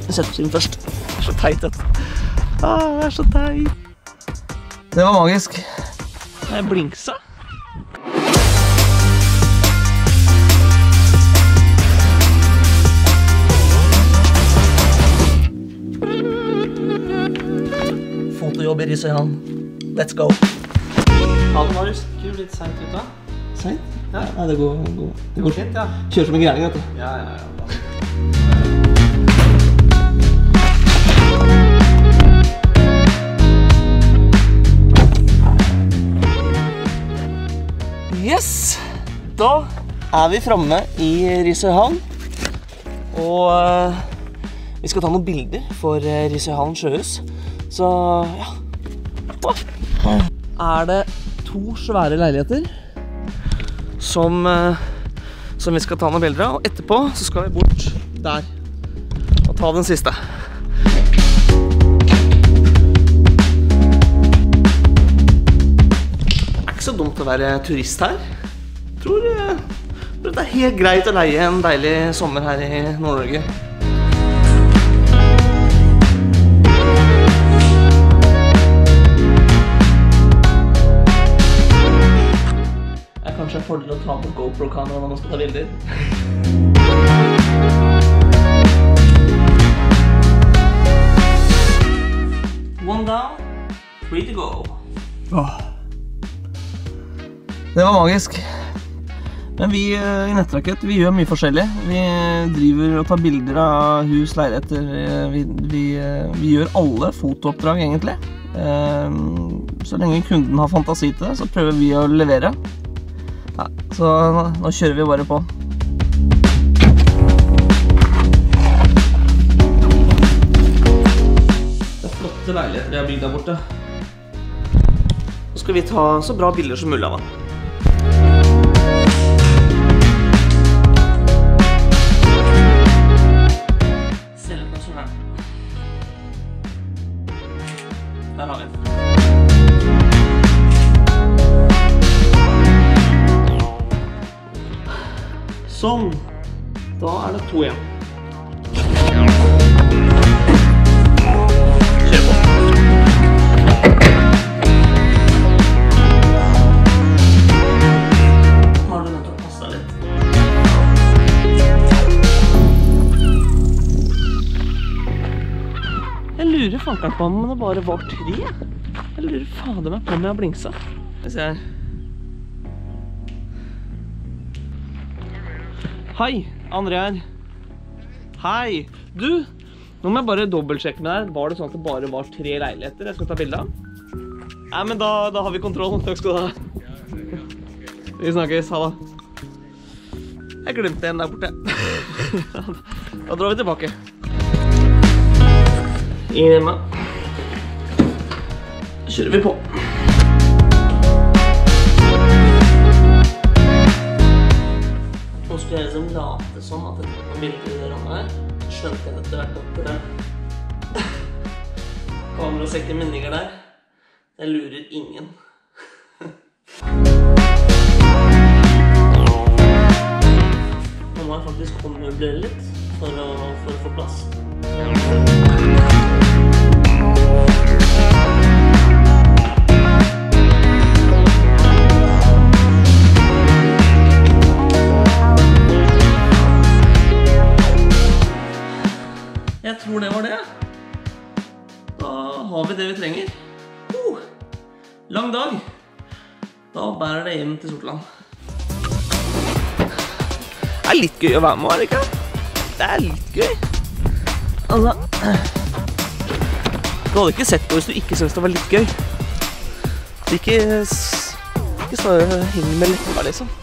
Vi setter oss inn først. Det er så teit, dette. Det er så teit. Det var magisk. Jeg blinksa. Fotojobb i Risøyhavn. Let's go. Ja, det var jo litt sent ut da. Sent? Ja. Nei, det går fint, ja. Kjører som en gærning, vet du. Ja. Yes! Da er vi fremme i Risøyhavn. Og vi skal ta noen bilder for Risøyhavn sjøhus. Så, ja. Er det 2 svære leiligheter som vi skal ta noen bilder av. Og etterpå så skal vi bort der og ta den siste. Det er ikke så dumt å være turist her. Jeg tror det er helt greit å leie en deilig sommer her i Nord-Norge. Det er kanskje en fordel å ta på GoPro-kamera når man skal ta bilder. One down, 3 to go. Det var magisk. Men vi i Nettrakett, vi gjør mye forskjellig. Vi driver og tar bilder av hus, leiligheter. Vi gjør alle fotooppdrag egentlig. Så lenge kunden har fantasi til det, så prøver vi å levere. Ja, så nå kjører vi bare på. Det er flotte leiligheter jeg har bygd der borte. Nå skal vi ta så bra bilder som mulig av det. Der har vi. Sånn. Da er det 2 igjen. Kjør på. Har du nødt til å passe deg litt? Jeg lurer fankeren på om det bare var 3. Jeg lurer fader meg på om jeg har blinksa. Vi ser. Hei, André her. Hei. Du, nå må jeg bare dobbeltsjekke med deg. Var det sånn at det bare var 3 leiligheter jeg skal ta bilde av? Nei, men da har vi kontroll. Takk skal du ha. Vi snakkes, ha det. Jeg glemte en der borte. Da drar vi tilbake. Inn hjemme. Da kjører vi på. Nå skulle jeg liksom late sånn at det var bilder i det rommet her. Skjønte jeg etter hvert at kamerasekken min ligger der. Jeg lurer ingen. Nå må jeg faktisk ommøblere litt for å få plass. Jeg tror det var det. Da har vi det vi trenger. Lang dag. Da bærer det hjem til Sortland. Det er litt gøy å være med, er det ikke? Det er litt gøy. Altså, du hadde ikke sett det hvis du ikke syntes det var litt gøy. Ikke stå og henge med leppa, liksom.